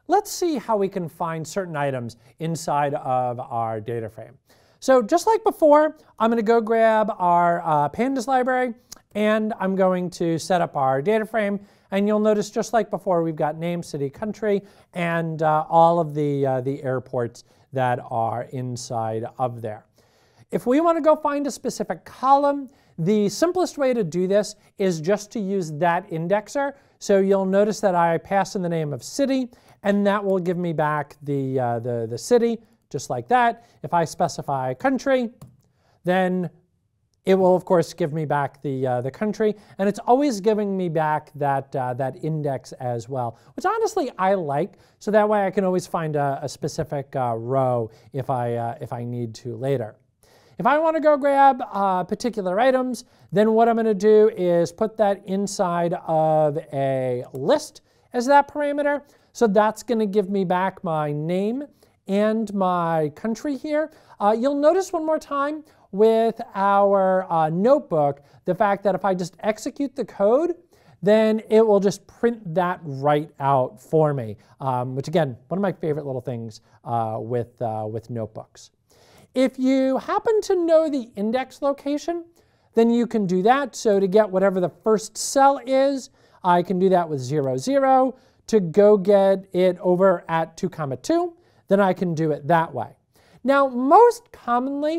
let's see how we can find certain items inside of our data frame. So just like before, I'm going to go grab our pandas library, and I'm going to set up our data frame. And you'll notice, just like before, we've got name, city, country, and all of the airports that are inside of there. If we want to go find a specific column, the simplest way to do this is just to use that indexer. So you'll notice that I pass in the name of city, and that will give me back the city, just like that. If I specify country, then it will, of course, give me back the country, and it's always giving me back that index as well, which honestly I like, so that way I can always find a specific row if I need to later. If I want to go grab particular items, then what I'm going to do is put that inside of a list as that parameter. So that's going to give me back my name and my country here. You'll notice one more time with our notebook, the fact that if I just execute the code, then it will just print that right out for me, which again, one of my favorite little things with notebooks. If you happen to know the index location, then you can do that. So to get whatever the first cell is, I can do that with 0, 0. To go get it over at 2, 2, then I can do it that way. Now, most commonly,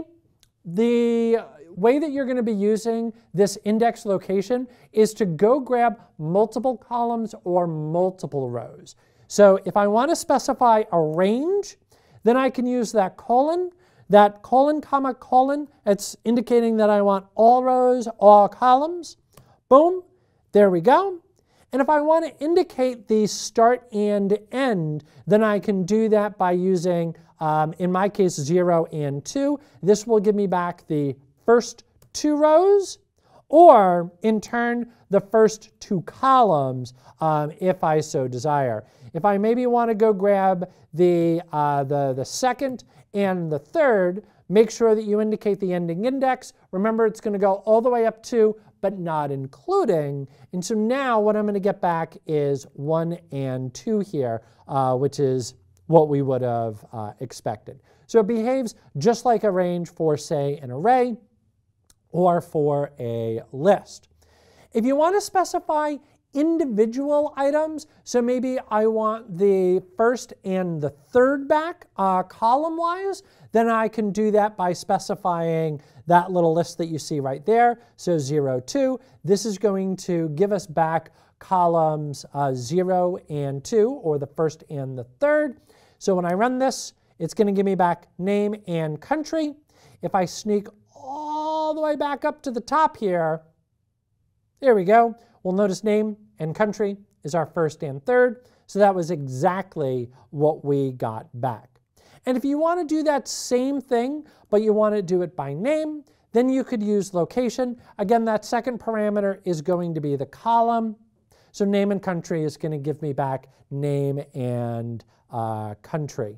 the way that you're going to be using this index location is to go grab multiple columns or multiple rows. So if I want to specify a range, then I can use that colon, comma, colon. It's indicating that I want all rows, all columns. Boom, there we go. And if I want to indicate the start and end, then I can do that by using, in my case, 0 and 2. This will give me back the first 2 rows, or in turn, the first 2 columns, if I so desire. If I maybe want to go grab the second and the third, make sure that you indicate the ending index. Remember, it's going to go all the way up to, but not including. And so now what I'm going to get back is 1 and 2 here, which is what we would have expected. So it behaves just like a range for, say, an array or for a list. If you want to specify individual items, so maybe I want the first and the third back column-wise, then I can do that by specifying that little list that you see right there. So 0, 2. This is going to give us back columns 0 and 2, or the first and the third. So when I run this, it's going to give me back name and country. If I sneak all the way back up to the top here, there we go. We'll notice name and country is our first and third. So that was exactly what we got back. And if you want to do that same thing, but you want to do it by name, then you could use location. Again, that second parameter is going to be the column. So name and country is going to give me back name and country.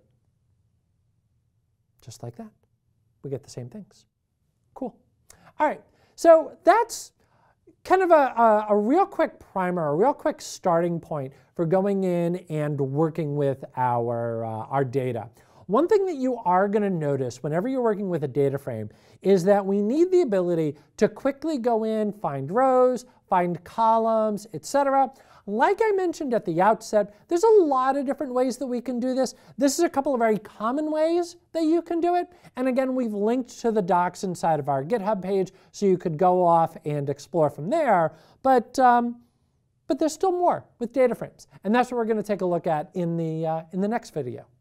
Just like that. We get the same things. Cool. All right, so that's kind of a real quick primer, a real quick starting point for going in and working with our data. One thing that you are going to notice whenever you're working with a data frame is that we need the ability to quickly go in, find rows, find columns, etc. Like I mentioned at the outset, there's a lot of different ways that we can do this. This is a couple of very common ways that you can do it. And again, we've linked to the docs inside of our GitHub page, so you could go off and explore from there. But there's still more with data frames. And that's what we're going to take a look at in the next video.